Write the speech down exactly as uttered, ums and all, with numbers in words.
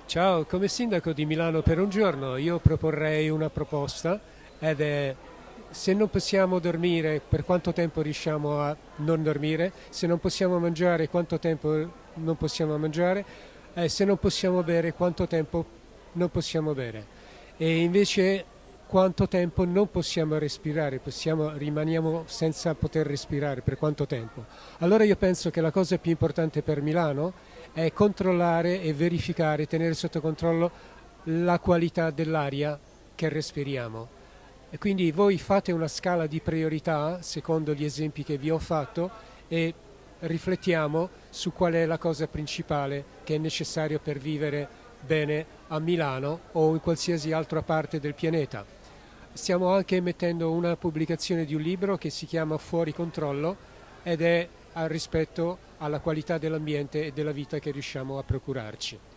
Ciao, come sindaco di Milano per un giorno io proporrei una proposta ed è: se non possiamo dormire, per quanto tempo riusciamo a non dormire, se non possiamo mangiare, quanto tempo non possiamo mangiare, e se non possiamo bere, quanto tempo non possiamo bere. E invece quanto tempo non possiamo respirare, possiamo, rimaniamo senza poter respirare, per quanto tempo. Allora io penso che la cosa più importante per Milano è controllare e verificare, tenere sotto controllo la qualità dell'aria che respiriamo. E quindi voi fate una scala di priorità secondo gli esempi che vi ho fatto e riflettiamo su qual è la cosa principale che è necessario per vivere bene a Milano o in qualsiasi altra parte del pianeta. Stiamo anche mettendo una pubblicazione di un libro che si chiama Fuori controllo ed è al rispetto alla qualità dell'ambiente e della vita che riusciamo a procurarci.